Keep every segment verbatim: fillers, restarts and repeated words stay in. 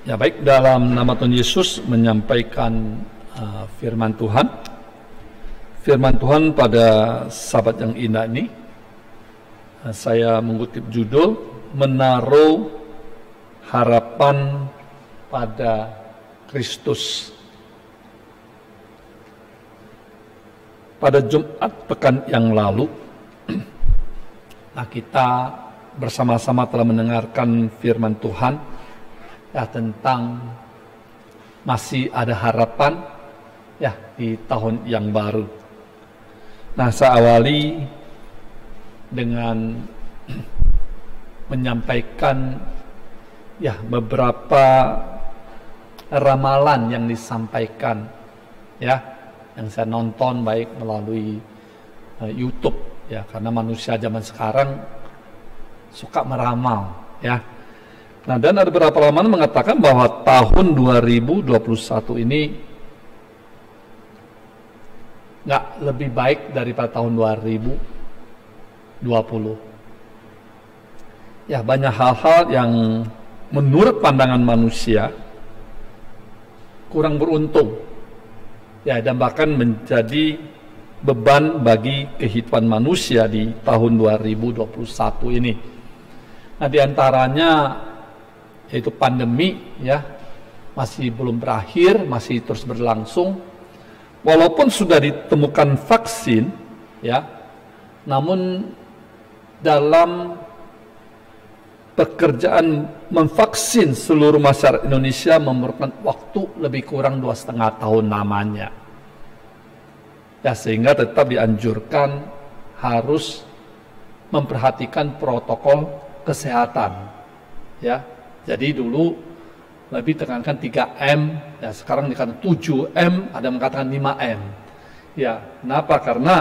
Ya baik, dalam nama Tuhan Yesus menyampaikan uh, firman Tuhan. Firman Tuhan pada Sabat yang indah ini, uh, saya mengutip judul, menaruh harapan pada Kristus. Pada Jumat pekan yang lalu, nah kita bersama-sama telah mendengarkan firman Tuhan ya tentang masih ada harapan ya di tahun yang baru. Nah, saya awali dengan menyampaikan ya beberapa ramalan yang disampaikan ya, yang saya nonton baik melalui uh, YouTube ya, karena manusia zaman sekarang suka meramal ya. Nah, dan ada beberapa ramalan mengatakan bahwa tahun dua ribu dua puluh satu ini nggak lebih baik daripada tahun dua ribu dua puluh. Ya, banyak hal-hal yang menurut pandangan manusia kurang beruntung. Ya, dan bahkan menjadi beban bagi kehidupan manusia di tahun dua ribu dua puluh satu ini. Nah, diantaranya yaitu pandemi ya, masih belum berakhir, masih terus berlangsung. Walaupun sudah ditemukan vaksin ya, namun dalam pekerjaan memvaksin seluruh masyarakat Indonesia memerlukan waktu lebih kurang dua setengah tahun namanya. Ya, sehingga tetap dianjurkan harus memperhatikan protokol kesehatan. Ya, jadi dulu lebih tekankan tiga M, ya sekarang dikatakan tujuh M, ada yang mengatakan lima M. Ya, kenapa? Karena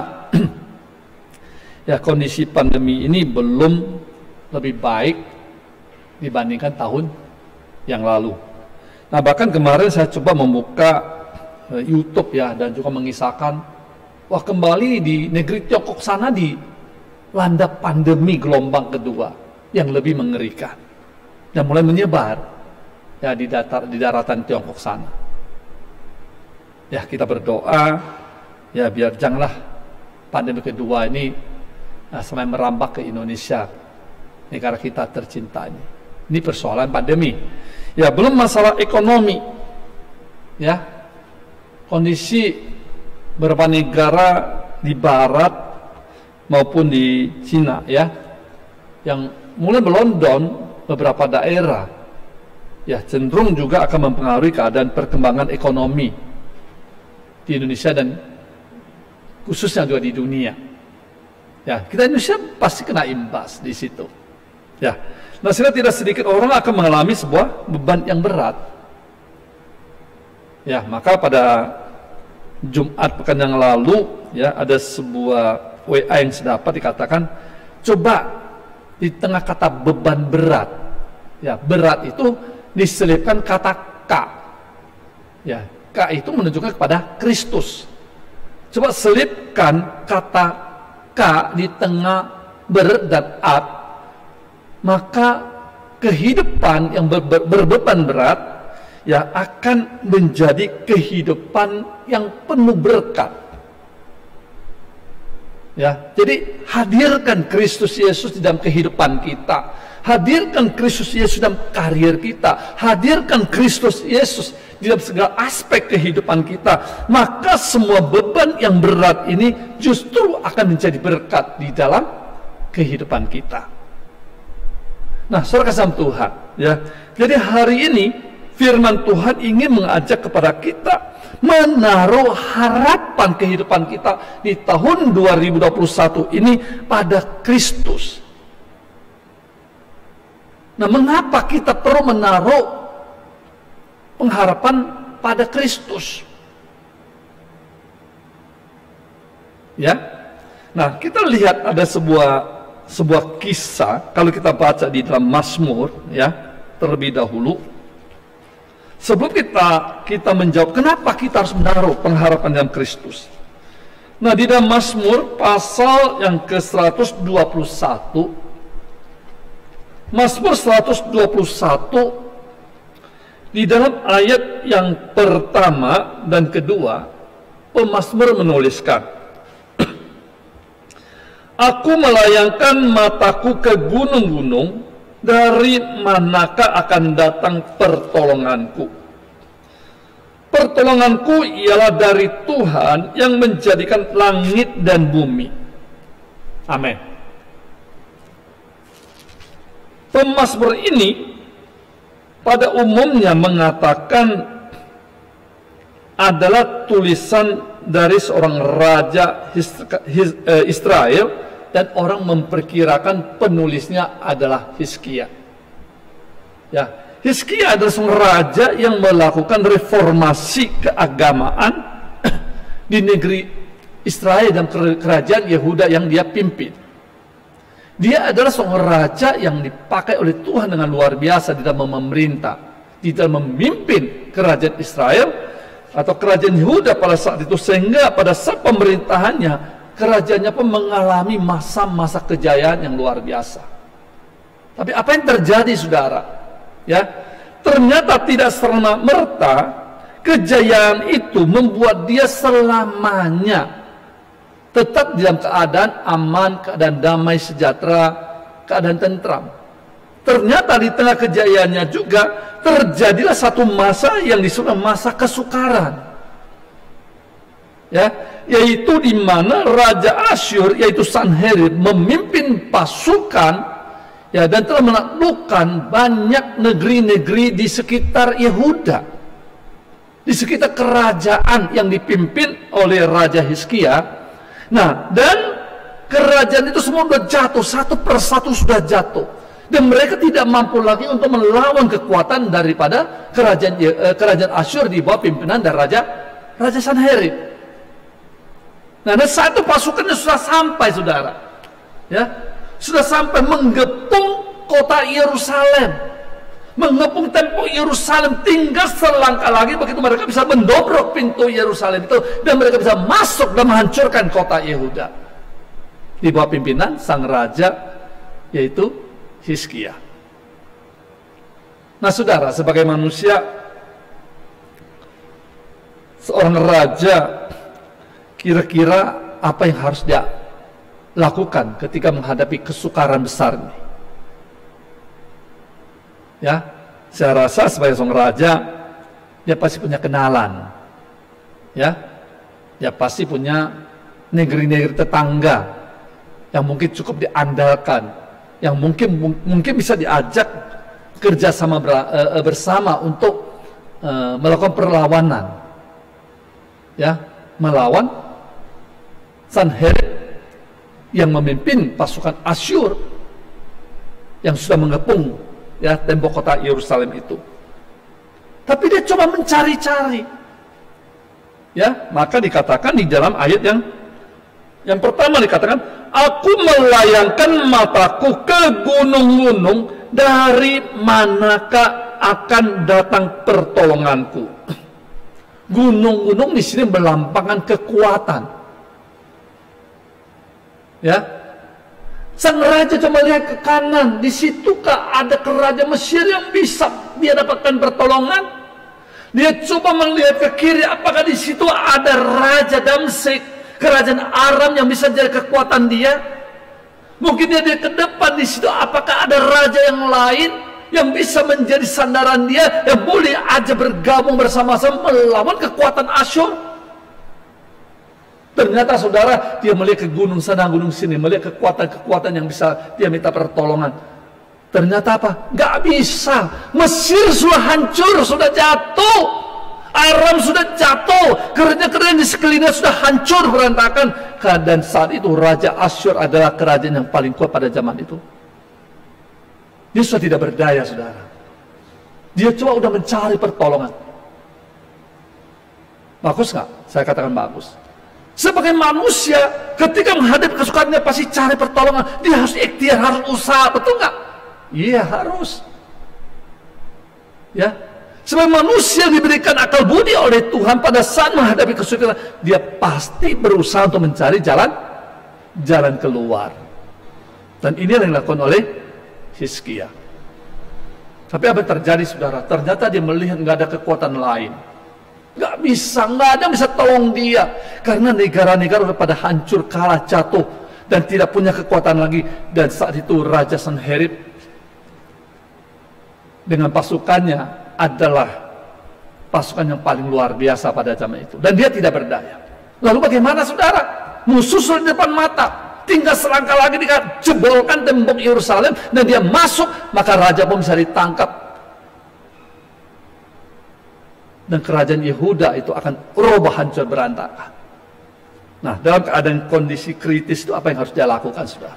ya kondisi pandemi ini belum lebih baik dibandingkan tahun yang lalu. Nah, bahkan kemarin saya coba membuka uh, YouTube ya, dan juga mengisahkan, wah kembali di negeri Tiongkok sana dilanda pandemi gelombang kedua yang lebih mengerikan dan mulai menyebar ya di datar di daratan Tiongkok sana. Ya, kita berdoa ya biar janganlah pandemi kedua ini nah, sampai merambah ke Indonesia, negara kita tercinta ini. Ini persoalan pandemi. Ya, belum masalah ekonomi. Ya, kondisi beberapa negara di barat maupun di Cina ya, yang mulai melondon beberapa daerah ya, cenderung juga akan mempengaruhi keadaan perkembangan ekonomi di Indonesia dan khususnya juga di dunia. Ya, kita Indonesia pasti kena imbas di situ. Ya, nah sehingga tidak sedikit orang akan mengalami sebuah beban yang berat. Ya, maka pada Jumat pekan yang lalu ya, ada sebuah W A yang saya dapat dikatakan, coba di tengah kata beban berat, ya berat itu diselipkan kata K, ya K itu menunjukkan kepada Kristus. Coba selipkan kata K di tengah ber dan at, maka kehidupan yang ber, ber, berbeban berat ya akan menjadi kehidupan yang penuh berkat. Ya, jadi hadirkan Kristus Yesus di dalam kehidupan kita. Hadirkan Kristus Yesus dalam karir kita. Hadirkan Kristus Yesus di dalam segala aspek kehidupan kita. Maka semua beban yang berat ini justru akan menjadi berkat di dalam kehidupan kita. Nah, saudara kasih Tuhan, ya. Jadi hari ini firman Tuhan ingin mengajak kepada kita menaruh harapan kehidupan kita di tahun dua ribu dua puluh satu ini pada Kristus. Nah, mengapa kita perlu menaruh pengharapan pada Kristus? Ya. Nah, kita lihat ada sebuah sebuah kisah kalau kita baca di dalam Mazmur ya, terlebih dahulu. Sebelum kita kita menjawab kenapa kita harus menaruh pengharapan dalam Kristus. Nah, di dalam Mazmur pasal yang ke seratus dua puluh satu, Mazmur seratus dua puluh satu Di dalam ayat yang pertama dan kedua, pemazmur menuliskan, aku melayangkan mataku ke gunung-gunung, dari manakah akan datang pertolonganku? Pertolonganku ialah dari Tuhan yang menjadikan langit dan bumi. Amin. Pemazmur ini pada umumnya mengatakan adalah tulisan dari seorang raja Israel, dan orang memperkirakan penulisnya adalah Hizkia. Ya, Hizkia adalah seorang raja yang melakukan reformasi keagamaan di negeri Israel dan kerajaan Yehuda yang dia pimpin. Dia adalah seorang raja yang dipakai oleh Tuhan dengan luar biasa di dalam memerintah, di dalam memimpin kerajaan Israel atau kerajaan Yehuda pada saat itu, sehingga pada saat pemerintahannya, kerajaannya pun mengalami masa-masa kejayaan yang luar biasa. Tapi apa yang terjadi, saudara? Ya, ternyata tidak serta-merta kejayaan itu membuat dia selamanya tetap dalam keadaan aman, keadaan damai sejahtera, keadaan tentram. Ternyata di tengah kejayaannya juga terjadilah satu masa yang disebut masa kesukaran. Ya, yaitu di mana Raja Asyur, yaitu Sanherib, memimpin pasukan, ya, dan telah menaklukkan banyak negeri-negeri di sekitar Yehuda, di sekitar kerajaan yang dipimpin oleh Raja Hizkia. Nah, dan kerajaan itu semua sudah jatuh, satu persatu sudah jatuh, dan mereka tidak mampu lagi untuk melawan kekuatan daripada kerajaan eh, kerajaan Asyur di bawah pimpinan dari Raja Raja Sanherib. Nah, dan saat itu pasukannya sudah sampai, saudara, ya, sudah sampai menggepung kota Yerusalem, mengepung tembok Yerusalem. Tinggal selangkah lagi begitu mereka bisa mendobrok pintu Yerusalem itu, dan mereka bisa masuk dan menghancurkan kota Yehuda di bawah pimpinan sang raja, yaitu Hizkia. Nah, saudara, sebagai manusia, seorang raja kira-kira apa yang harus dia lakukan ketika menghadapi kesukaran besar ini? Ya, saya rasa sebagai seorang raja, dia pasti punya kenalan, ya, dia pasti punya negeri-negeri tetangga yang mungkin cukup diandalkan, yang mungkin mungkin bisa diajak kerjasama bersama untuk uh, melakukan perlawanan, ya, melawan Sanherib yang memimpin pasukan Asyur yang sudah mengepung, ya, tembok kota Yerusalem itu. Tapi dia coba mencari-cari, ya, maka dikatakan di dalam ayat yang yang pertama dikatakan, aku melayangkan mataku ke gunung-gunung, dari manakah akan datang pertolonganku? Gunung-gunung di sini melambangkan kekuatan, ya. Sang raja coba lihat ke kanan, di situkah ada kerajaan Mesir yang bisa dia dapatkan pertolongan? Dia coba melihat ke kiri, apakah di situ ada Raja Damsyik, kerajaan Aram yang bisa jadi kekuatan dia? Mungkin dia lihat ke depan, di situ apakah ada raja yang lain yang bisa menjadi sandaran dia, yang boleh aja bergabung bersama-sama melawan kekuatan Asyur? Ternyata, saudara, dia melihat ke gunung sana, gunung sini, melihat kekuatan-kekuatan yang bisa dia minta pertolongan. Ternyata apa? Gak bisa. Mesir sudah hancur, sudah jatuh. Aram sudah jatuh. Kerajaan-kerajaan di sekelilingnya sudah hancur, berantakan. Dan saat itu Raja Asyur adalah kerajaan yang paling kuat pada zaman itu. Dia sudah tidak berdaya, saudara. Dia coba udah mencari pertolongan. Bagus gak? Saya katakan bagus. Sebagai manusia, ketika menghadapi kesukarannya pasti cari pertolongan. Dia harus ikhtiar, harus usaha, betul nggak? Iya, harus. Ya, sebagai manusia diberikan akal budi oleh Tuhan pada saat menghadapi kesulitan, dia pasti berusaha untuk mencari jalan jalan keluar. Dan ini yang dilakukan oleh Hizkia. Tapi apa yang terjadi, saudara? Ternyata dia melihat nggak ada kekuatan lain. Nggak bisa, nggak ada yang bisa tolong dia. Karena negara-negara udah pada hancur, kalah, jatuh, dan tidak punya kekuatan lagi. Dan saat itu Raja Sanherib dengan pasukannya adalah pasukan yang paling luar biasa pada zaman itu. Dan dia tidak berdaya. Lalu bagaimana, saudara? Musuh sudah di depan mata. Tinggal selangkah lagi dia jebolkan tembok Yerusalem dan dia masuk, maka raja pun bisa ditangkap. Dan kerajaan Yehuda itu akan roboh, hancur, berantakan. Nah, dalam keadaan kondisi kritis itu apa yang harus dia lakukan, saudara?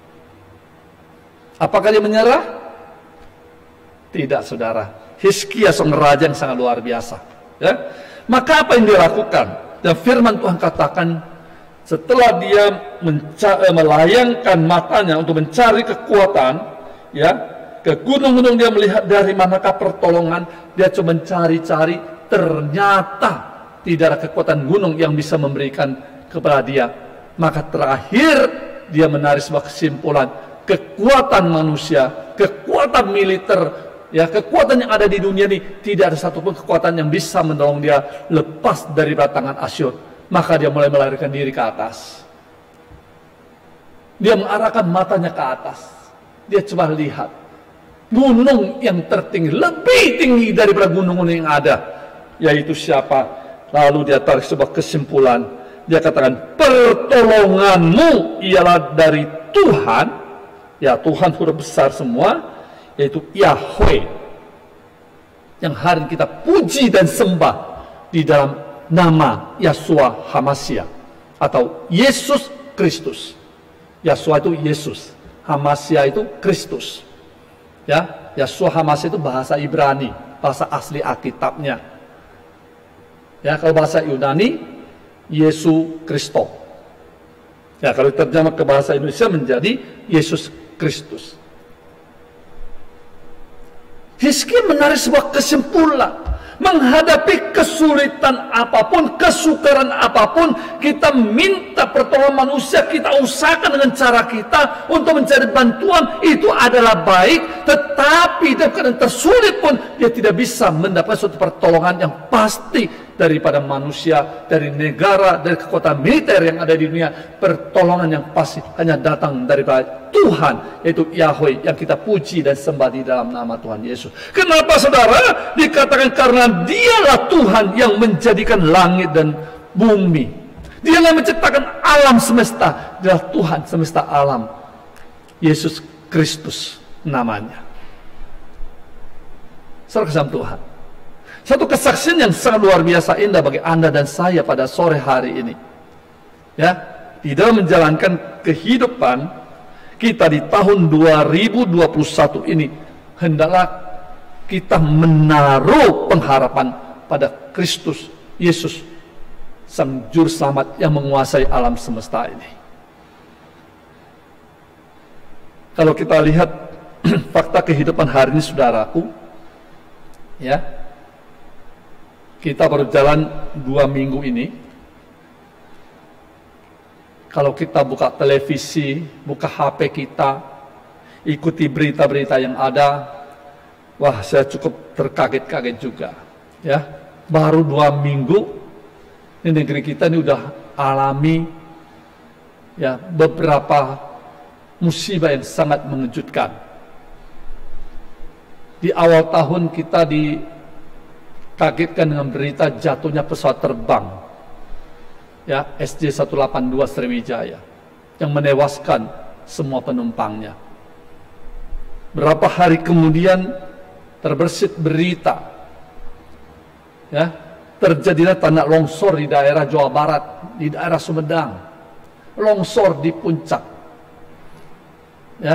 Apakah dia menyerah? Tidak, saudara. Hizkia seorang raja yang sangat luar biasa. Ya? Maka apa yang dia lakukan? Dan firman Tuhan katakan, setelah dia melayangkan matanya untuk mencari kekuatan, ya, ke gunung-gunung dia melihat dari manakah pertolongan, dia coba mencari-cari, ternyata tidak ada kekuatan gunung yang bisa memberikan kepada dia. Maka terakhir dia menarik sebuah kesimpulan, kekuatan manusia, kekuatan militer, ya, kekuatan yang ada di dunia ini, tidak ada satupun kekuatan yang bisa menolong dia lepas dari tangan Asyur. Maka dia mulai melarikan diri ke atas. Dia mengarahkan matanya ke atas. Dia coba lihat gunung yang tertinggi, lebih tinggi daripada gunung-gunung yang ada, yaitu siapa? Lalu dia tarik sebuah kesimpulan. Dia katakan, pertolonganmu ialah dari Tuhan. Ya, Tuhan huruf besar semua, yaitu Yahweh, yang hari kita puji dan sembah di dalam nama Yahshua Hamashiach atau Yesus Kristus. Yahshua itu Yesus, Hamashiach itu Kristus. Ya, Yahshua Hamashiach itu bahasa Ibrani, bahasa asli Alkitabnya. Ya, kalau bahasa Yunani, Yesus Kristus. Ya, kalau terjemah ke bahasa Indonesia menjadi Yesus Kristus. Hizkia menarik sebuah kesimpulan. Menghadapi kesulitan apapun, kesukaran apapun, kita minta pertolongan manusia, kita usahakan dengan cara kita untuk mencari bantuan, itu adalah baik. Tetapi dalam keadaan tersulit pun, dia tidak bisa mendapatkan suatu pertolongan yang pasti daripada manusia, dari negara, dari kekuatan militer yang ada di dunia. Pertolongan yang pasti hanya datang daripada Tuhan, yaitu Yahweh, yang kita puji dan sembah di dalam nama Tuhan Yesus. Kenapa, saudara? Dikatakan karena Dialah Tuhan yang menjadikan langit dan bumi. Dialah yang menciptakan alam semesta. Dialah Tuhan semesta alam. Yesus Kristus namanya. Saudara kasih Tuhan, satu kesaksian yang sangat luar biasa indah bagi Anda dan saya pada sore hari ini. Ya, di dalam menjalankan kehidupan kita di tahun dua ribu dua puluh satu ini, hendaklah kita menaruh pengharapan pada Kristus Yesus, Sang Juru Selamat yang menguasai alam semesta ini. Kalau kita lihat fakta kehidupan hari ini, saudaraku, ya, kita baru jalan dua minggu ini. Kalau kita buka televisi, buka H P kita, ikuti berita-berita yang ada, wah, saya cukup terkaget-kaget juga. Ya, baru dua minggu, ini negeri kita ini udah alami ya beberapa musibah yang sangat mengejutkan. Di awal tahun kita dikagetkan dengan berita jatuhnya pesawat terbang, ya, S J seratus delapan puluh dua Sriwijaya, yang menewaskan semua penumpangnya. Berapa hari kemudian terbersit berita, ya, terjadilah tanah longsor di daerah Jawa Barat, di daerah Sumedang, longsor di puncak. Ya,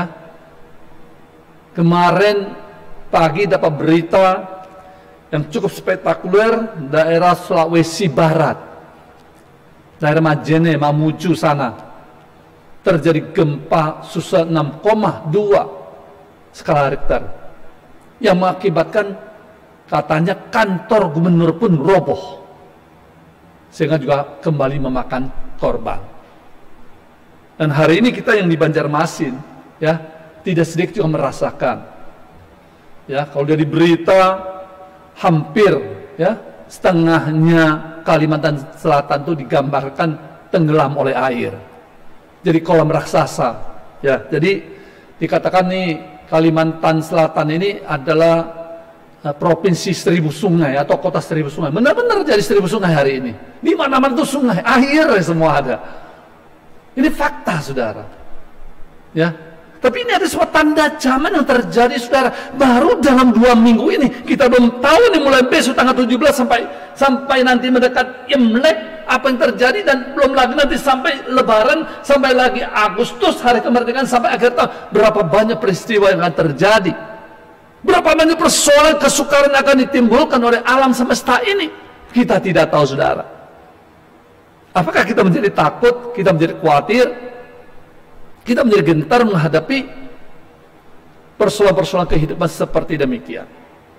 kemarin pagi dapat berita yang cukup spektakuler, daerah Sulawesi Barat, daerah Majene, Mamuju sana, terjadi gempa susulan enam koma dua skala Richter, yang mengakibatkan katanya kantor gubernur pun roboh, sehingga juga kembali memakan korban. Dan hari ini kita yang di Banjarmasin, ya, tidak sedikit juga merasakan Ya, kalau dari berita hampir ya setengahnya Kalimantan Selatan itu digambarkan tenggelam oleh air. Jadi kolam raksasa. Ya, jadi dikatakan nih Kalimantan Selatan ini adalah uh, provinsi seribu sungai atau kota seribu sungai. Benar-benar jadi seribu sungai hari ini. Di mana-mana itu sungai, air semua ada. Ini fakta, saudara. Ya, tapi ini ada sebuah tanda zaman yang terjadi, saudara. Baru dalam dua minggu ini, kita belum tahu nih mulai besok tanggal tujuh belas sampai sampai nanti mendekat Imlek apa yang terjadi, dan belum lagi nanti sampai Lebaran, sampai lagi Agustus hari kemerdekaan sampai akhir tahun. Berapa banyak peristiwa yang akan terjadi? Berapa banyak persoalan kesukaran akan ditimbulkan oleh alam semesta ini? Kita tidak tahu, saudara. Apakah kita menjadi takut? Kita menjadi khawatir? Kita menjadi gentar menghadapi persoalan-persoalan kehidupan seperti demikian?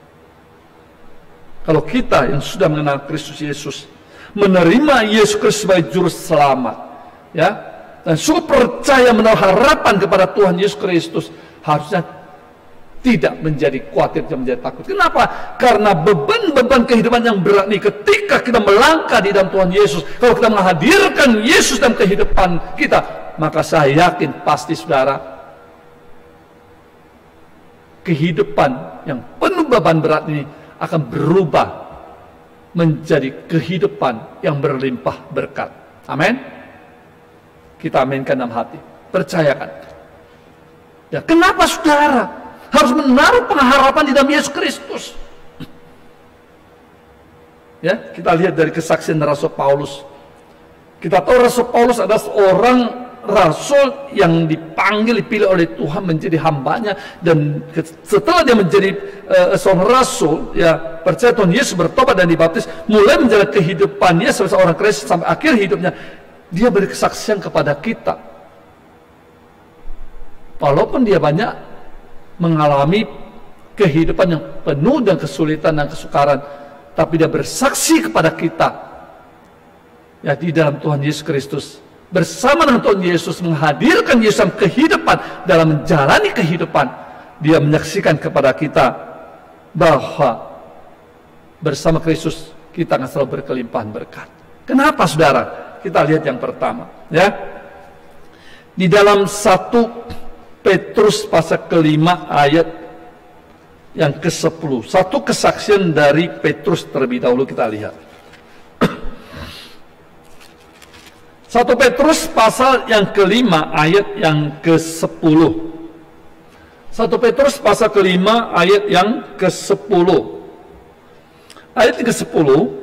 Kalau kita yang sudah mengenal Kristus Yesus, menerima Yesus Kristus sebagai juru selamat, ya, dan sungguh percaya menaruh harapan kepada Tuhan Yesus Kristus, harusnya tidak menjadi khawatir dan menjadi takut. Kenapa? Karena beban-beban kehidupan yang berat ini, ketika kita melangkah di dalam Tuhan Yesus, kalau kita menghadirkan Yesus dalam kehidupan kita, maka saya yakin pasti, saudara, kehidupan yang penuh beban berat ini akan berubah menjadi kehidupan yang berlimpah berkat. Amin. Kita aminkan dalam hati, percayakan. Ya, kenapa, saudara harus menaruh pengharapan di dalam Yesus Kristus? Ya, kita lihat dari kesaksian Rasul Paulus. Kita tahu Rasul Paulus adalah seorang rasul yang dipanggil, dipilih oleh Tuhan menjadi hambanya, dan setelah dia menjadi uh, seorang rasul, ya, percaya Tuhan Yesus, bertobat dan dibaptis, mulai menjalani kehidupannya sebagai seorang Kristen sampai akhir hidupnya, dia beri kesaksian kepada kita. Walaupun dia banyak mengalami kehidupan yang penuh dengan kesulitan dan kesukaran, tapi dia bersaksi kepada kita, ya, di dalam Tuhan Yesus Kristus, bersama dengan Tuhan Yesus, menghadirkan Yesus dalam kehidupan, dalam menjalani kehidupan, dia menyaksikan kepada kita bahwa bersama Kristus kita akan selalu berkelimpahan berkat. Kenapa, saudara? Kita lihat yang pertama, ya, di dalam satu Petrus pasal kelima ayat yang ke sepuluh. Satu kesaksian dari Petrus terlebih dahulu kita lihat. Satu Petrus pasal yang kelima ayat yang ke sepuluh. Satu Petrus pasal kelima ayat yang ke sepuluh. Ayat yang ke sepuluh.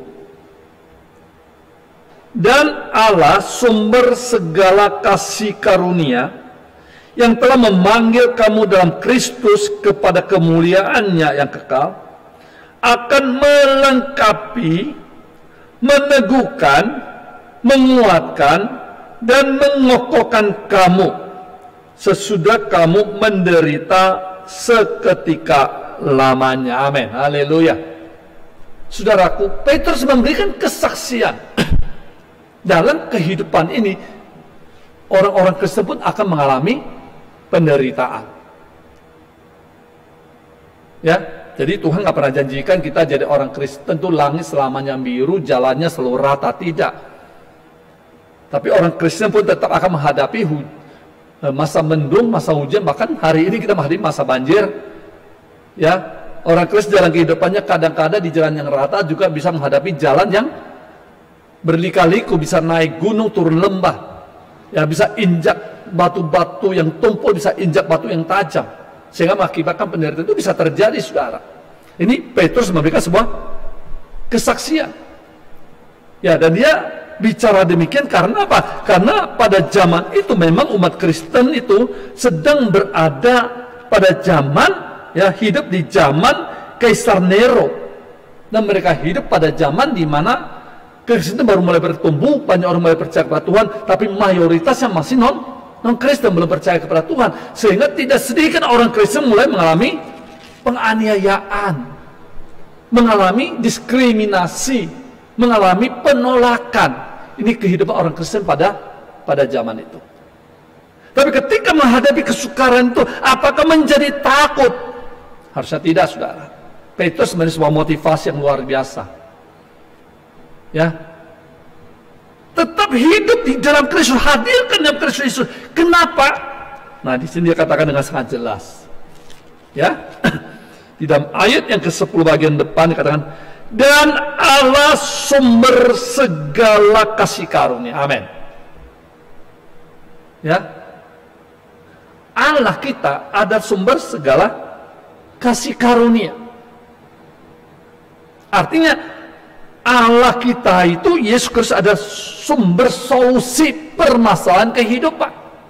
Dan Allah sumber segala kasih karunia, yang telah memanggil kamu dalam Kristus kepada kemuliaannya yang kekal, akan melengkapi, meneguhkan, menguatkan, dan mengokohkan kamu sesudah kamu menderita seketika lamanya. Amin. Haleluya. Saudaraku, Petrus memberikan kesaksian dalam kehidupan ini, orang-orang Kristen pun akan mengalami penderitaan. Ya, jadi Tuhan nggak pernah janjikan kita jadi orang Kristen tuh langit selamanya biru, jalannya selalu rata, tidak. Tapi orang Kristen pun tetap akan menghadapi masa mendung, masa hujan, bahkan hari ini kita menghadapi masa banjir. Ya, orang Kristen dalam kehidupannya kadang-kadang di jalan yang rata juga bisa menghadapi jalan yang berlika-liku, bisa naik gunung, turun lembah. Ya, bisa injak batu-batu yang tumpul, bisa injak batu yang tajam, sehingga mengakibatkan penderitaan itu bisa terjadi, saudara. Ini Petrus memberikan sebuah kesaksian. Ya, dan dia bicara demikian karena apa? Karena pada zaman itu memang umat Kristen itu sedang berada pada zaman, ya, hidup di zaman Kaisar Nero, dan mereka hidup pada zaman di mana Kristen baru mulai bertumbuh, banyak orang mulai percaya kepada Tuhan, tapi mayoritasnya masih non non Kristen, belum percaya kepada Tuhan, sehingga tidak sedikit orang Kristen mulai mengalami penganiayaan, mengalami diskriminasi, mengalami penolakan. Ini kehidupan orang Kristen pada pada zaman itu. Tapi ketika menghadapi kesukaran itu, apakah menjadi takut? Harusnya tidak, saudara. Petrus sebenarnya sebuah motivasi yang luar biasa. Ya, tetap hidup di dalam Kristus, hadirkan dalam Kristus. Kenapa? Nah, di sini dia katakan dengan sangat jelas. Ya, di dalam ayat yang ke sepuluh bagian depan dikatakan, dan Allah sumber segala kasih karunia. Amin. Ya, Allah kita ada sumber segala kasih karunia. Artinya Allah kita itu, Yesus Kristus, ada sumber solusi permasalahan kehidupan.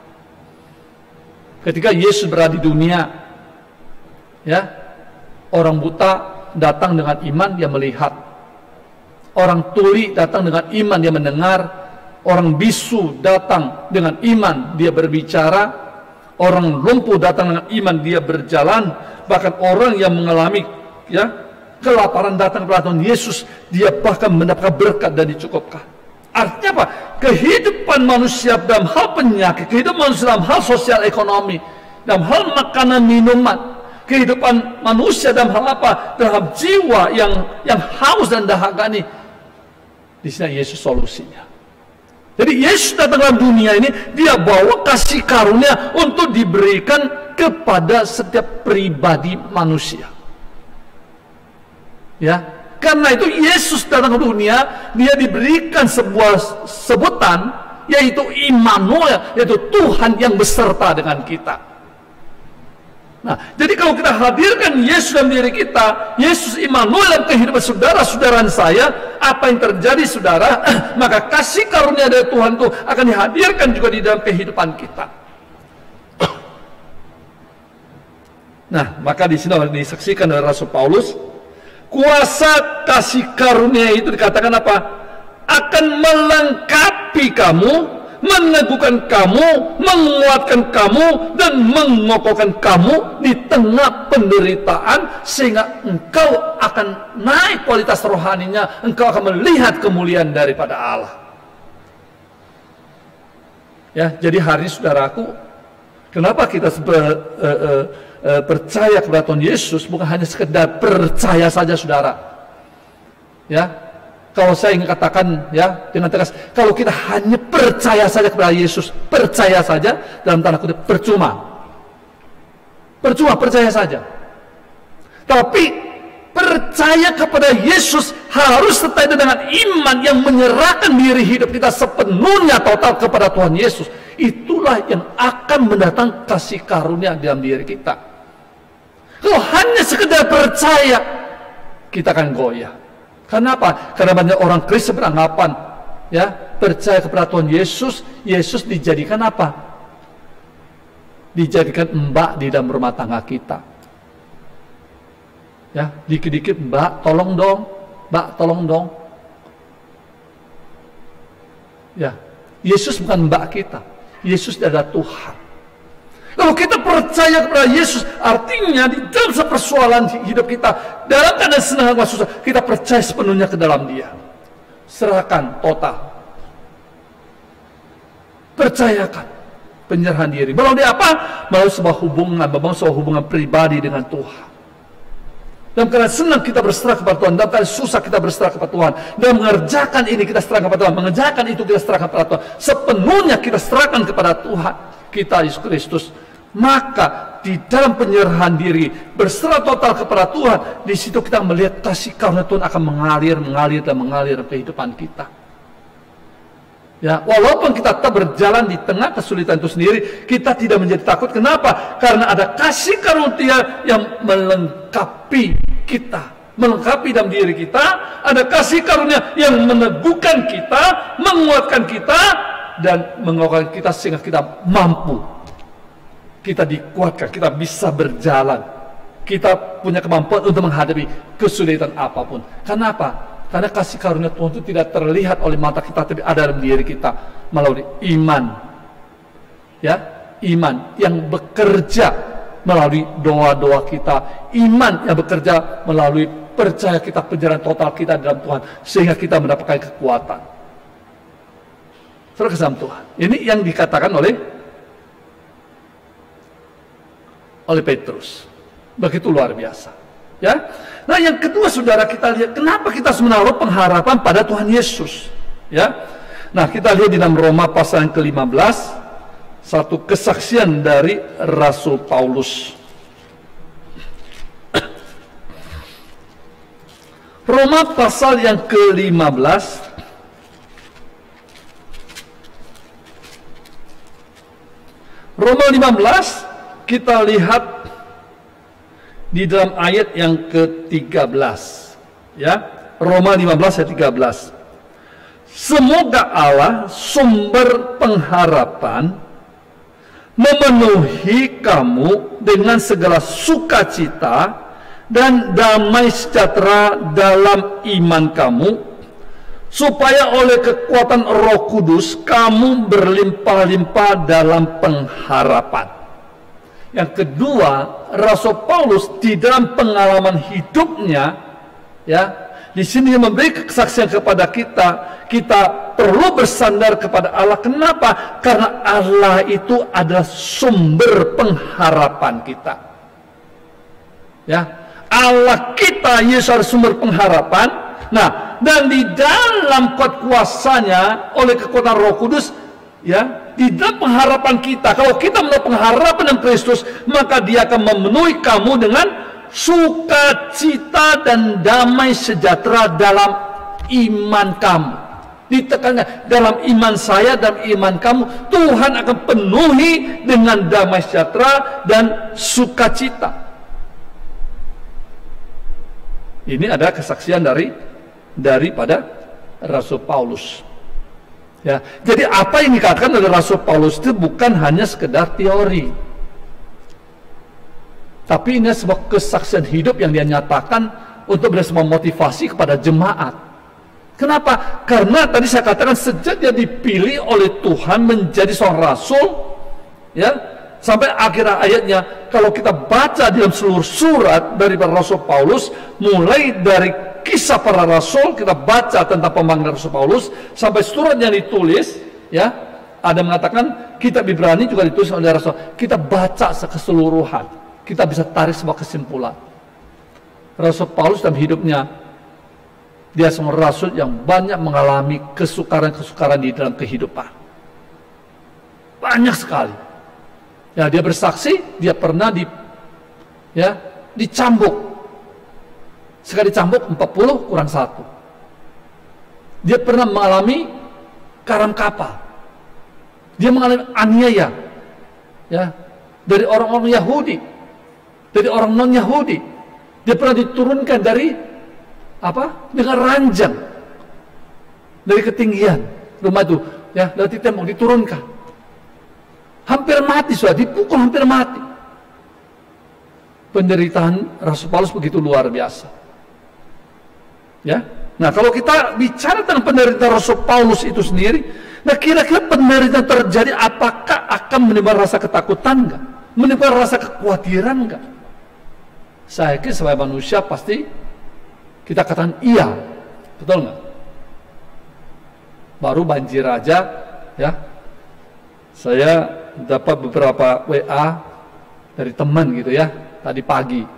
Ketika Yesus berada di dunia, ya, orang buta datang dengan iman, dia melihat. Orang tuli datang dengan iman, dia mendengar. Orang bisu datang dengan iman, dia berbicara. Orang lumpuh datang dengan iman, dia berjalan. Bahkan orang yang mengalami, ya, kelaparan datang kepada Tuhan Yesus, dia bahkan mendapatkan berkat dan dicukupkan. Artinya apa? Kehidupan manusia dalam hal penyakit, kehidupan manusia dalam hal sosial ekonomi, dalam hal makanan minuman, kehidupan manusia dalam hal apa? Dalam jiwa yang yang haus dan dahaga ini. Di sini Yesus solusinya. Jadi Yesus datang dalam dunia ini, dia bawa kasih karunia untuk diberikan kepada setiap pribadi manusia. Ya, karena itu Yesus datang ke dunia, dia diberikan sebuah sebutan, yaitu Immanuel, yaitu Tuhan yang beserta dengan kita. Nah, jadi kalau kita hadirkan Yesus dalam diri kita, Yesus Immanuel dalam kehidupan saudara-saudara saya, apa yang terjadi, saudara? Maka kasih karunia dari Tuhan itu akan dihadirkan juga di dalam kehidupan kita. Nah, maka di sini disaksikan oleh Rasul Paulus, kuasa kasih karunia itu dikatakan apa? Akan melengkapi kamu, meneguhkan kamu, menguatkan kamu, dan mengokohkan kamu di tengah penderitaan, sehingga engkau akan naik kualitas rohaninya, engkau akan melihat kemuliaan daripada Allah. Ya, jadi hari ini, saudaraku, kenapa kita uh, uh, uh, percaya kepada Tuhan Yesus, bukan hanya sekedar percaya saja, saudara. Ya, kalau saya ingin katakan, ya, dengan tegas, kalau kita hanya percaya saja kepada Yesus, percaya saja, dalam tanda kutip, percuma. Percuma, percaya saja. Tapi percaya kepada Yesus harus sertai dengan iman yang menyerahkan diri hidup kita sepenuhnya total kepada Tuhan Yesus. Itulah yang akan mendatang kasih karunia dalam diri kita. Kalau hanya sekedar percaya, kita akan goyah. Kenapa? Karena banyak orang Kristen beranggapan, ya, percaya kepada Tuhan Yesus, Yesus dijadikan apa? Dijadikan mbak di dalam rumah tangga kita. Ya, dikit-dikit, mbak, tolong dong, mbak, tolong dong. Ya, Yesus bukan mbak kita. Yesus adalah Tuhan. Kalau kita percaya kepada Yesus, artinya di dalam persoalan hidup kita, dalam keadaan senang atau susah, kita percaya sepenuhnya ke dalam Dia. Serahkan total. Percayakan penyerahan diri. Melalui apa? Melalui sebuah hubungan, melalui sebuah hubungan pribadi dengan Tuhan. Dalam keadaan senang kita berserah kepada Tuhan, dalam keadaan susah kita berserah kepada Tuhan. Dalam mengerjakan ini kita serahkan kepada Tuhan, mengerjakan itu kita serahkan kepada Tuhan. Sepenuhnya kita serahkan kepada Tuhan kita Yesus Kristus. Maka di dalam penyerahan diri, berserah total kepada Tuhan, di situ kita melihat kasih karunia Tuhan akan mengalir, mengalir dan mengalir kehidupan kita. Ya, walaupun kita tetap berjalan di tengah kesulitan itu sendiri, kita tidak menjadi takut. Kenapa? Karena ada kasih karunia yang melengkapi kita, melengkapi dalam diri kita. Ada kasih karunia yang meneguhkan kita, menguatkan kita, dan mengokohkan kita sehingga kita mampu. Kita dikuatkan, kita bisa berjalan. Kita punya kemampuan untuk menghadapi kesulitan apapun. Kenapa? Karena kasih karunia Tuhan itu tidak terlihat oleh mata kita, tapi ada dalam diri kita melalui iman. Ya, iman yang bekerja melalui doa-doa kita, iman yang bekerja melalui percaya kita, penyerahan total kita dalam Tuhan, sehingga kita mendapatkan kekuatan. Saudara kasih Tuhan, ini yang dikatakan oleh oleh Petrus. Begitu luar biasa. Ya. Nah, yang kedua saudara, kita lihat kenapa kita harus menaruh pengharapan pada Tuhan Yesus. Ya. Nah, kita lihat di dalam Roma pasal yang ke lima belas, satu kesaksian dari Rasul Paulus. Roma pasal yang ke lima belas, Roma lima belas, kita lihat di dalam ayat yang ke tiga belas. Ya, Roma lima belas ayat tiga belas. Semoga Allah sumber pengharapan memenuhi kamu dengan segala sukacita dan damai sejahtera dalam iman kamu, supaya oleh kekuatan Roh Kudus kamu berlimpah-limpah dalam pengharapan. Yang kedua, Rasul Paulus di dalam pengalaman hidupnya, ya, di sini memberi kesaksian kepada kita, kita perlu bersandar kepada Allah. Kenapa? Karena Allah itu adalah sumber pengharapan kita. Ya, Allah kita, Yesus adalah sumber pengharapan. Nah, dan di dalam kuat kuasanya oleh kekuatan Roh Kudus, ya, di dalam pengharapan kita, kalau kita menaruh pengharapan dalam Kristus, maka Dia akan memenuhi kamu dengan sukacita dan damai sejahtera dalam iman kamu. Ditekankan dalam iman saya, dalam iman kamu, Tuhan akan penuhi dengan damai sejahtera dan sukacita. Ini adalah kesaksian dari daripada Rasul Paulus. Ya, jadi apa yang dikatakan oleh Rasul Paulus itu bukan hanya sekedar teori, tapi ini sebuah kesaksian hidup yang dia nyatakan untuk bisa memotivasi kepada jemaat. Kenapa? Karena tadi saya katakan sejak dia dipilih oleh Tuhan menjadi seorang rasul, ya, sampai akhir ayatnya, kalau kita baca dalam seluruh surat dari Rasul Paulus, mulai dari kisah para rasul, kita baca tentang pemanggilan Rasul Paulus, sampai surat yang ditulis, ya, ada mengatakan kitab Ibrani juga ditulis oleh Rasul. Kita baca keseluruhan, kita bisa tarik sebuah kesimpulan. Rasul Paulus dalam hidupnya, dia seorang rasul yang banyak mengalami kesukaran-kesukaran di dalam kehidupan. Banyak sekali. Ya, dia bersaksi, dia pernah di, ya, dicambuk. Sekali cambuk empat puluh kurang satu. Dia pernah mengalami karam kapal. Dia mengalami aniaya, ya, dari orang-orang Yahudi, dari orang non Yahudi. Dia pernah diturunkan dari apa? Dengan ranjang dari ketinggian rumah itu, ya, dari tembok diturunkan. Hampir mati, sudah dipukul hampir mati. Penderitaan Rasul Paulus begitu luar biasa. Ya, nah kalau kita bicara tentang penderitaan Rasul Paulus itu sendiri, nah kira-kira penderitaan terjadi apakah akan menimbulkan rasa ketakutan enggak? Menimbulkan rasa kekhawatiran enggak? Saya kira sebagai manusia pasti kita katakan iya, betul enggak? Baru banjir aja, ya, saya dapat beberapa W A dari teman gitu ya, tadi pagi.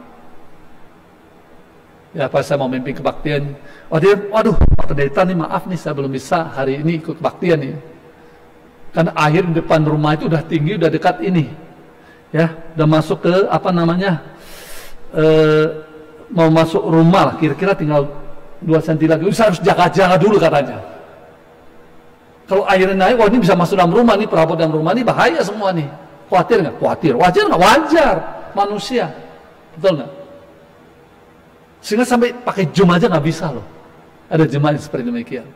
Ya, pas saya mau memimpin kebaktian, oh dia, waduh, Pak Pendeta nih, maaf nih, saya belum bisa hari ini ikut kebaktian nih. Karena air di depan rumah itu udah tinggi, udah dekat ini, ya, udah masuk ke apa namanya, e, mau masuk rumah lah, kira-kira tinggal dua senti lagi. Saya harus jaga-jaga dulu katanya. Kalau airnya naik, wah ini bisa masuk dalam rumah nih, perabot dalam rumah nih bahaya semua nih. Khawatir nggak? Khawatir. Wajar nggak? Wajar. Manusia, betul nggak? Sehingga sampai pakai jum aja nggak bisa loh. Ada jemaat yang seperti demikian.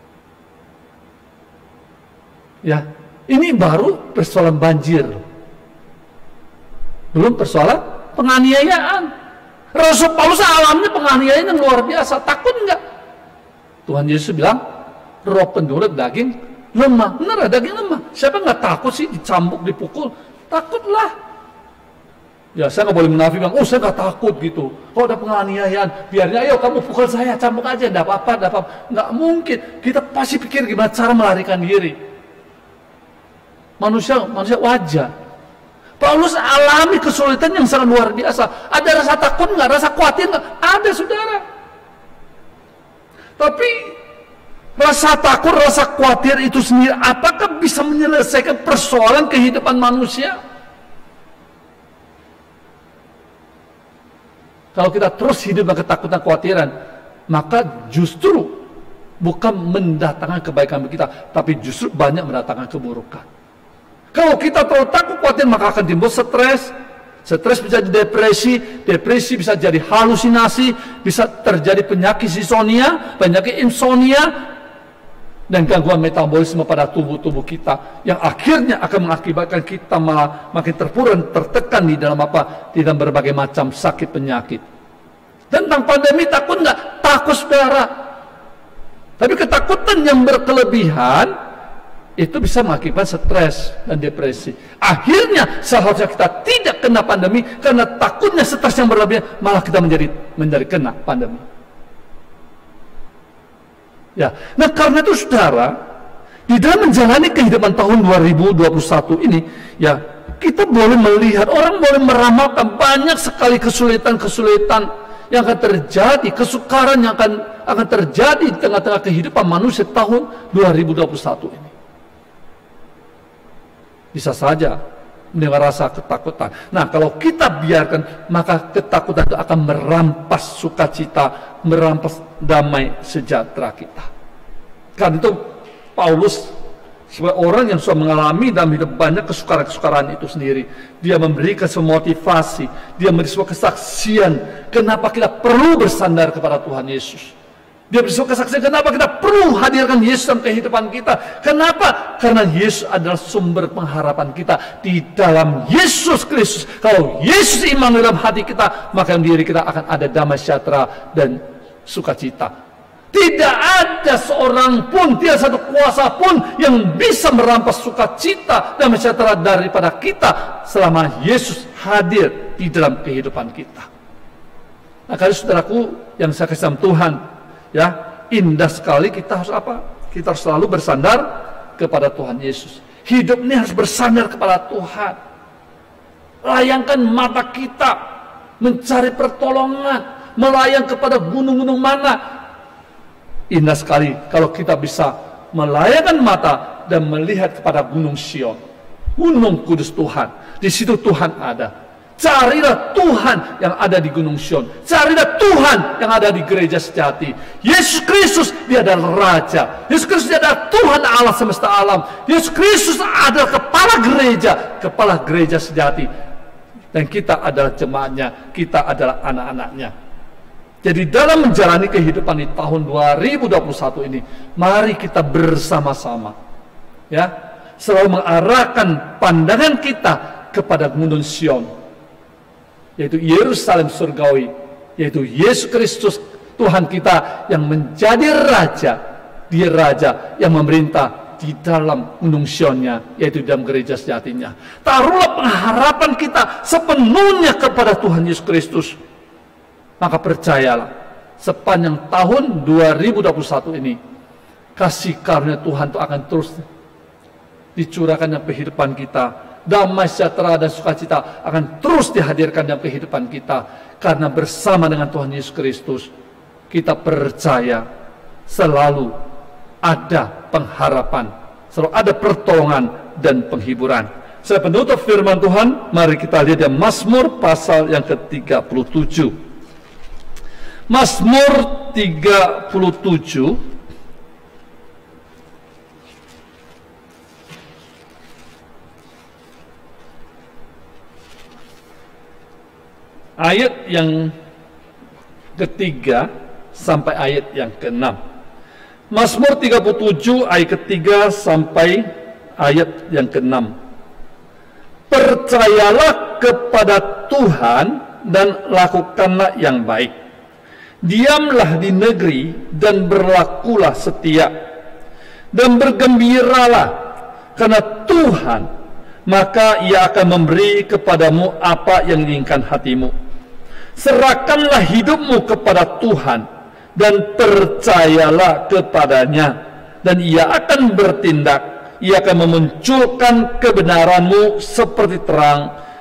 Ya, ini baru persoalan banjir, belum persoalan penganiayaan. Rasul Paulus alamnya penganiayaan yang luar biasa. Takut nggak? Tuhan Yesus bilang, roh pendurut daging lemah. Benar, daging lemah. Siapa nggak takut sih dicambuk, dipukul? Takutlah. Ya, saya nggak boleh munafik bilang, oh saya nggak takut gitu. Kalau ada penganiayaan, biarnya ayo kamu pukul saya, cambuk aja, nggak apa-apa, nggak apa-apa. Nggak mungkin. Kita pasti pikir gimana cara melarikan diri. Manusia, manusia wajar. Paulus alami kesulitan yang sangat luar biasa. Ada rasa takut nggak? Rasa khawatir nggak? Ada, saudara. Tapi rasa takut, rasa khawatir itu sendiri, apakah bisa menyelesaikan persoalan kehidupan manusia? Kalau kita terus hidup dengan ketakutan, kekhawatiran, maka justru bukan mendatangkan kebaikan bagi kita, tapi justru banyak mendatangkan keburukan. Kalau kita terlalu takut, khawatir, maka akan timbul stres. Stres bisa jadi depresi, depresi bisa jadi halusinasi, bisa terjadi penyakit insomnia, penyakit insomnia, dan gangguan metabolisme pada tubuh-tubuh kita, yang akhirnya akan mengakibatkan kita malah makin terpuruk, tertekan di dalam apa? Di dalam berbagai macam sakit penyakit. Tentang pandemi takut nggak? Takut, saudara. Tapi ketakutan yang berkelebihan itu bisa mengakibatkan stres dan depresi. Akhirnya seharusnya kita tidak kena pandemi, karena takutnya stres yang berlebihan malah kita menjadi menjadi kena pandemi. Ya, nah karena itu, saudara, di dalam menjalani kehidupan tahun dua ribu dua puluh satu ini, ya kita boleh melihat, orang boleh meramalkan banyak sekali kesulitan-kesulitan yang akan terjadi, kesukaran yang akan akan terjadi di tengah-tengah kehidupan manusia tahun dua ribu dua puluh satu ini. Bisa saja mendengar rasa ketakutan. Nah, kalau kita biarkan, maka ketakutan itu akan merampas sukacita, merampas damai sejahtera kita. Karena itu Paulus sebagai orang yang sudah mengalami dalam hidup banyak kesukaran-kesukaran itu sendiri, dia memberikan sebuah motivasi, dia memberi sebuah kesaksian kenapa kita perlu bersandar kepada Tuhan Yesus. Dia beri sebuah kesaksian kenapa kita perlu hadirkan Yesus dalam kehidupan kita. Kenapa? Karena Yesus adalah sumber pengharapan kita di dalam Yesus Kristus. Kalau Yesus iman dalam hati kita, maka dalam diri kita akan ada damai sejahtera dan sukacita. Tidak ada seorang pun, tidak satu kuasa pun yang bisa merampas sukacita dan sejahtera daripada kita selama Yesus hadir di dalam kehidupan kita. Nah, kalau saudaraku yang saya kasih dalam Tuhan, ya, indah sekali kita harus apa? Kita harus selalu bersandar kepada Tuhan Yesus. Hidup ini harus bersandar kepada Tuhan. Layangkan mata kita mencari pertolongan, melayang kepada gunung-gunung mana. Indah sekali kalau kita bisa melayangkan mata dan melihat kepada Gunung Sion, Gunung Kudus Tuhan. Di situ Tuhan ada. Carilah Tuhan yang ada di Gunung Sion. Carilah Tuhan yang ada di gereja sejati. Yesus Kristus, dia adalah Raja. Yesus Kristus, dia adalah Tuhan Allah semesta alam. Yesus Kristus adalah kepala gereja, kepala gereja sejati. Dan kita adalah jemaatnya, kita adalah anak-anaknya. Jadi dalam menjalani kehidupan di tahun dua ribu dua puluh satu ini, mari kita bersama-sama, ya, selalu mengarahkan pandangan kita kepada Gunung Sion, yaitu Yerusalem surgawi, yaitu Yesus Kristus Tuhan kita yang menjadi Raja. Dia Raja yang memerintah di dalam Gunung Sionnya, yaitu dalam gereja sejatinya. Taruhlah pengharapan kita sepenuhnya kepada Tuhan Yesus Kristus. Maka percayalah, sepanjang tahun dua ribu dua puluh satu ini, kasih karunia Tuhan itu akan terus dicurahkan dalam kehidupan kita. Damai sejahtera dan sukacita akan terus dihadirkan dalam kehidupan kita. Karena bersama dengan Tuhan Yesus Kristus, kita percaya selalu ada pengharapan, selalu ada pertolongan dan penghiburan. Saya penutup firman Tuhan, mari kita lihat di Mazmur pasal yang ke tiga puluh tujuh. Mazmur tiga puluh tujuh ayat yang ketiga sampai ayat yang keenam. Mazmur tiga puluh tujuh ayat ketiga sampai ayat yang keenam. Percayalah kepada Tuhan dan lakukanlah yang baik. Diamlah di negeri dan berlakulah setia, dan bergembiralah karena Tuhan, maka Ia akan memberi kepadamu apa yang diinginkan hatimu. Serahkanlah hidupmu kepada Tuhan dan percayalah kepadanya, dan Ia akan bertindak. Ia akan memunculkan kebenaranmu seperti terang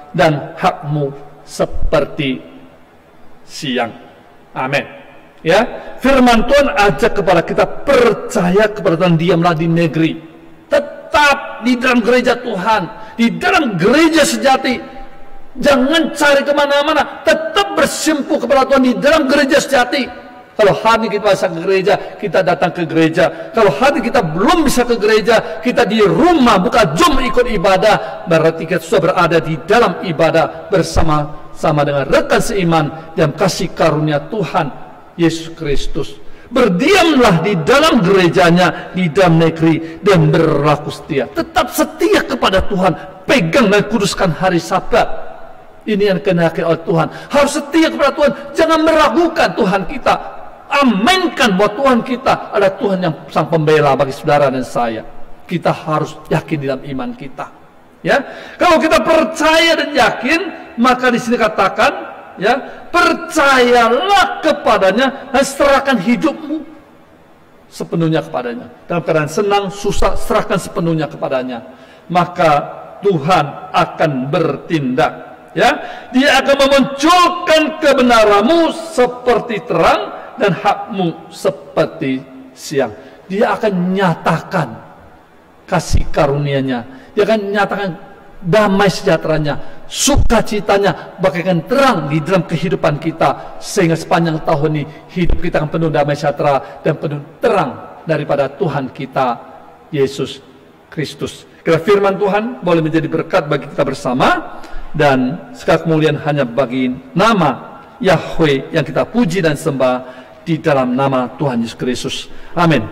dan hakmu seperti siang. Amin. Ya, firman Tuhan ajak kepada kita percaya kepada Tuhan, diamlah di negeri, tetap di dalam gereja Tuhan, di dalam gereja sejati. Jangan cari kemana-mana, tetap bersimpuh kepada Tuhan di dalam gereja sejati. Kalau hari kita bisa ke gereja, kita datang ke gereja. Kalau hari kita belum bisa ke gereja, kita di rumah buka Zoom ikut ibadah, berarti kita sudah berada di dalam ibadah bersama-sama dengan rekan seiman dan kasih karunia Tuhan Yesus Kristus. Berdiamlah di dalam gerejanya, di dalam negeri, dan berlaku setia. Tetap setia kepada Tuhan, pegang dan kuduskan hari Sabat. Ini yang dikehendaki oleh Tuhan. Harus setia kepada Tuhan, jangan meragukan Tuhan kita. Aminkan bahwa Tuhan kita adalah Tuhan yang sang pembela bagi saudara dan saya. Kita harus yakin dalam iman kita. Ya, kalau kita percaya dan yakin, maka di sini katakan, ya, percayalah kepadanya dan serahkan hidupmu sepenuhnya kepadanya. Dalam keadaan senang, susah, serahkan sepenuhnya kepadanya. Maka Tuhan akan bertindak. Ya, Dia akan memunculkan kebenaranmu seperti terang dan hakmu seperti siang. Dia akan nyatakan kasih karunia-Nya. Dia akan nyatakan damai sejahteranya, sukacitanya bagaikan terang di dalam kehidupan kita, sehingga sepanjang tahun ini hidup kita akan penuh damai sejahtera dan penuh terang daripada Tuhan kita Yesus Kristus. Kira firman Tuhan boleh menjadi berkat bagi kita bersama, dan segala kemuliaan hanya bagi nama Yahweh yang kita puji dan sembah di dalam nama Tuhan Yesus Kristus. Amin.